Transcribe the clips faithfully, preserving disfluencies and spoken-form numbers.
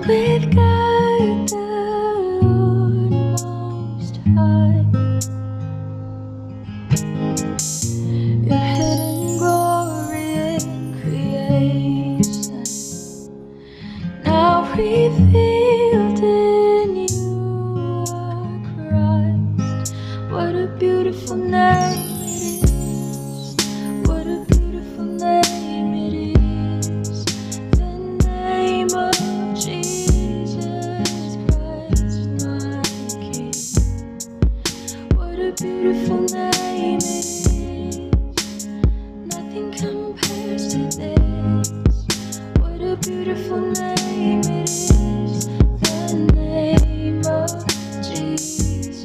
with God the Lord Most High. Your hidden glory in creation, now revealed in you are Christ. What a beautiful name it is. What a beautiful name it is. The name of Jesus Christ, my King. What a beautiful name it is. Nothing compares to this. What a beautiful name it is. The name of Jesus.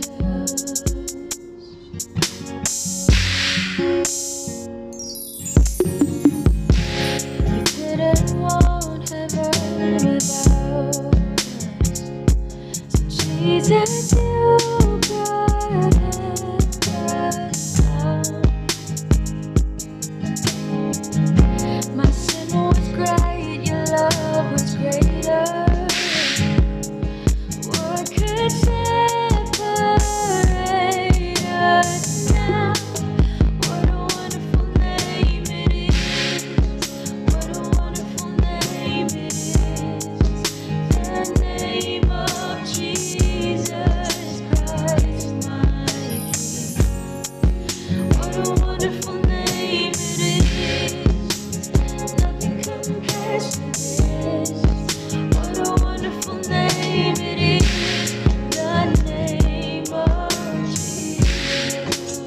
You didn't want heaven without us, so Jesus, you brought us down. My sin was great, your love was greater. What could separate us now? What a wonderful name it is. What a wonderful name it is. The name of Jesus Christ, my King. What a wonderful name it is. Nothing compares to this. What a wonderful name it is. The name of Jesus.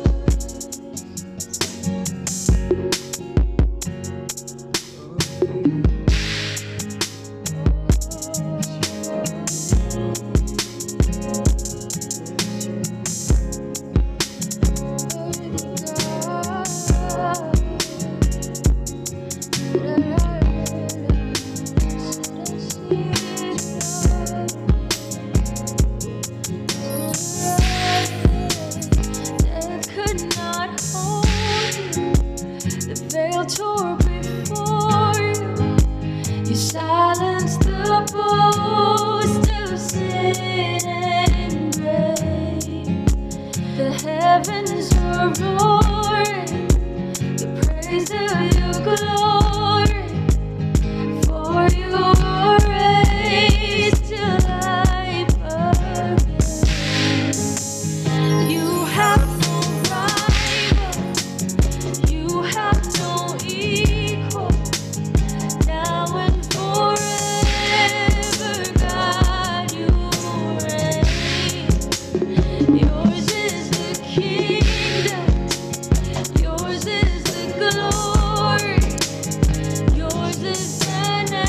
Death could not hold you. The veil tore before you. You silenced the boast of sin and grave. The heavens were roaring the praise of your glory. For you were raised to life again. You have no rival. You have no equal. Now and forever, God, you reign. Yours is the kingdom. Yours is the glory. Yours is the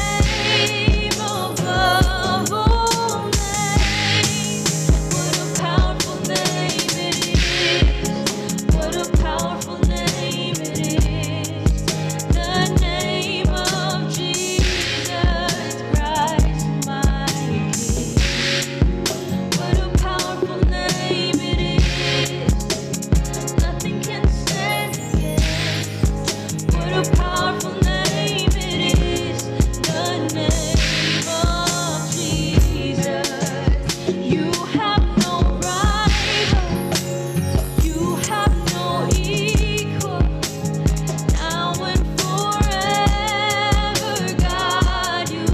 name above all names. What a powerful name it is. What a powerful name it is. The name of Jesus Christ, my King. What a powerful name it is. Nothing can stand against. What a powerful name it is. The name of Jesus. You have no rival. You have no equal. Now and forever, God, you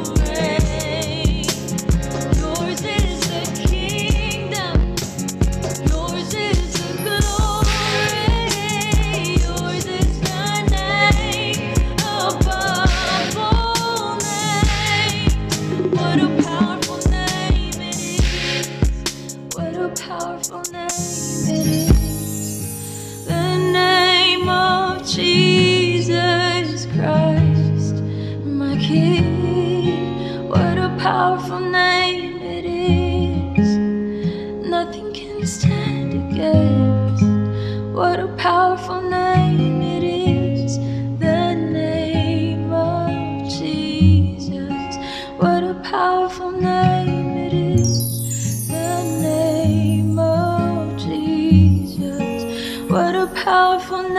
reign. Yours is the kingdom. Yours is the glory. Yours is the name above all names. What a powerful name it is. What a powerful name it is. The name of Jesus Christ, my King. What a powerful name it is. Nothing can stand against. What a powerful name it is. The name of Jesus. What a powerful name it is. The name of Jesus. What a powerful